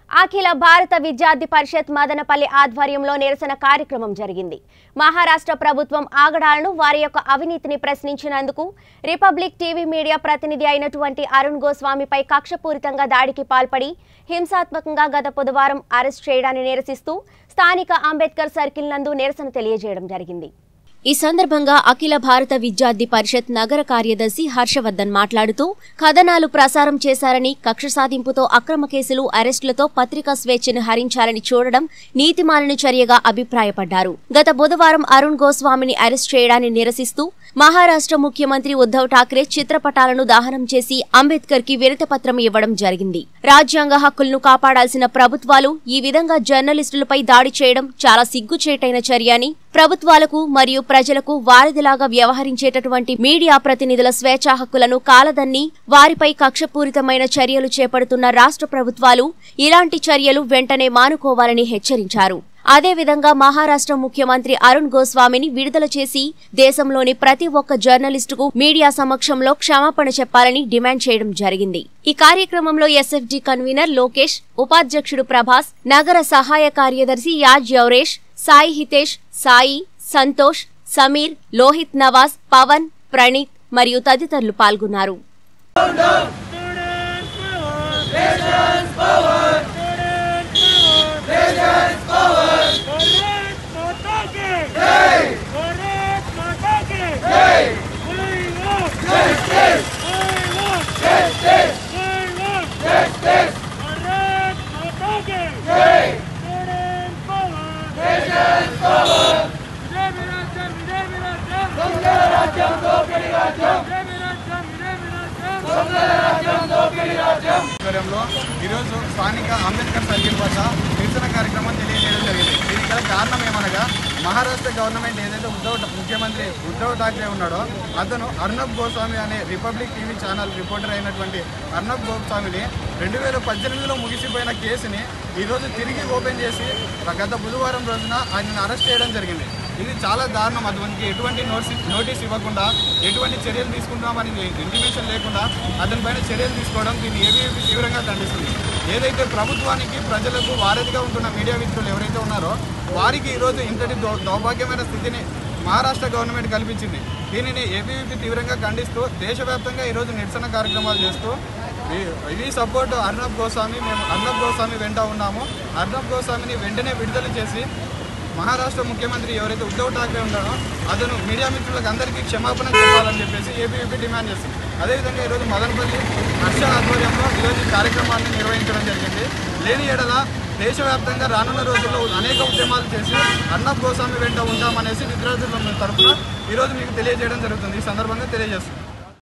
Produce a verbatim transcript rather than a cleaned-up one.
అఖిల భారత విద్యార్థి పరిషత్ మదనపల్లి ఆధ్వర్యంలో నిరసన కార్యక్రమం జరిగింది. మహారాష్ట్ర ప్రభుత్వం ఆగడాలను వారి యొక్క అవినీతిని ప్రశ్నించినందుకు రిపబ్లిక్ టీవీ మీడియా ప్రతినిధి అయినటువంటి అరుణ్ గోస్వామిపై కక్షపూరితంగా దాడికి పాల్పడి హింసాత్మకంగా గత బుధవారం అరెస్ట్ చేయడాన్ని నిరసిస్తూ స్థానిక అంబేద్కర్ సర్కిల్ నందు నిరసన తెలియజేయడం జరిగింది. ఈ సందర్భంగా అఖిల భారత విద్యార్థి పరిషత్ నగర కార్యదర్శి హర్షవర్ధన్ మాట్లాడుతూ కథనాలు ప్రసారం చేశారని, కక్ష సాధింపుతో అక్రమ కేసులు, అరెస్టులతో పత్రికా స్వేచ్ఛను హరించాలని చూడడం నీతిమాలిన చర్యగా అభిప్రాయపడ్డారు. గత బుధవారం అరుణ్ గోస్వామిని అరెస్ట్ చేయడాన్ని నిరసిస్తూ మహారాష్ట్ర ముఖ్యమంత్రి ఉద్ధవ్ ఠాక్రే చిత్రపటాలను దహనం చేసి అంబేద్కర్ కి వినతిపత్రం ఇవ్వడం జరిగింది. రాజ్యాంగ హక్కులను కాపాడాల్సిన ప్రభుత్వాలు ఈ విధంగా జర్నలిస్టులపై దాడి చేయడం చాలా సిగ్గుచేటైన చర్య అని, ప్రభుత్వాలకు మరియు ప్రజలకు వారధిలాగా వ్యవహరించేటటువంటి మీడియా ప్రతినిధుల స్వేచ్ఛా హక్కులను కాలదన్ని వారిపై కక్షపూరితమైన చర్యలు చేపడుతున్న రాష్ట్ర ప్రభుత్వాలు ఇలాంటి చర్యలు వెంటనే మానుకోవాలని హెచ్చరించారు. అదేవిధంగా మహారాష్ట్ర ముఖ్యమంత్రి అరుణ్ గోస్వామిని విడుదల చేసి దేశంలోని ప్రతి ఒక్క జర్నలిస్టుకు మీడియా సమక్షంలో క్షమాపణ చెప్పాలని డిమాండ్ చేయడం జరిగింది. ఈ కార్యక్రమంలో ఎస్ఎఫ్డి కన్వీనర్ లోకేష్, ఉపాధ్యక్షుడు ప్రభాస్, నగర సహాయ కార్యదర్శి యాజ్ యవరేష్, సాయి హితేష్, సాయి, సంతోష్, సమీర్, లోహిత్ నవాజ్, పవన్, ప్రణీత్ మరియు తదితరులు పాల్గొన్నారు. ఈరోజు స్థానిక అంబేద్కర్ సర్కిల్ వద్ద నిరసన కార్యక్రమం తెలియజేయడం జరిగింది. దీనికి గల కారణం ఏమనగా మహారాష్ట్ర గవర్నమెంట్ ఏదైతే ఉద్ధవ్ ముఖ్యమంత్రి ఉద్ధవ్ ఠాక్రే ఉన్నాడో అతను అర్నబ్ గోస్వామి అనే రిపబ్లిక్ టీవీ ఛానల్ రిపోర్టర్ అయినటువంటి అర్నబ్ గోస్వామిని రెండు వేల పద్దెనిమిదిలో ముగిసిపోయిన కేసుని ఈరోజు తిరిగి ఓపెన్ చేసి గత బుధవారం రోజున ఆయనను అరెస్ట్ చేయడం జరిగింది. ఇది చాలా దారుణం. అతనికి ఎటువంటి నోటీస్ నోటీస్ ఇవ్వకుండా ఎటువంటి చర్యలు తీసుకుంటామని ఇంటిమేషన్ లేకుండా అతని పైన చర్యలు తీసుకోవడం దీన్ని ఏబీవీపీ తీవ్రంగా ఖండిస్తుంది. ఏదైతే ప్రభుత్వానికి ప్రజలకు వారధిగా ఉంటున్న మీడియా మిత్రులు ఎవరైతే ఉన్నారో వారికి ఈరోజు ఇంతటి దౌర్భాగ్యమైన స్థితిని మహారాష్ట్ర గవర్నమెంట్ కల్పించింది. దీనిని ఏబీవీపీ తీవ్రంగా ఖండిస్తూ దేశవ్యాప్తంగా ఈరోజు నిరసన కార్యక్రమాలు చేస్తూ ఈ సపోర్ట్ అర్నబ్ గోస్వామి మేము అర్నబ్ గోస్వామి వెంట ఉన్నాము. అర్నబ్ గోస్వామిని వెంటనే విడుదల చేసి మహారాష్ట్ర ముఖ్యమంత్రి ఎవరైతే ఉద్ధవ్ ఠాక్రే ఉన్నారో అతను మీడియా మిత్రులకు అందరికీ క్షమాపణ చెప్పాలని చెప్పేసి ఏబీవీపీ డిమాండ్ చేస్తుంది. అదేవిధంగా ఈరోజు మదనపల్లి హర్ష ఆధ్వర్యంలో ఈరోజు ఈ కార్యక్రమాన్ని నిర్వహించడం జరిగింది. లేని ఎడల దేశవ్యాప్తంగా రానున్న రోజుల్లో అనేక ఉద్యమాలు చేసి అర్నబ్ గోస్వామి వెంట ఉంటామనేసి విద్యార్థుల తరఫున ఈరోజు మీకు తెలియజేయడం జరుగుతుంది. ఈ సందర్భంగా తెలియజేస్తుంది.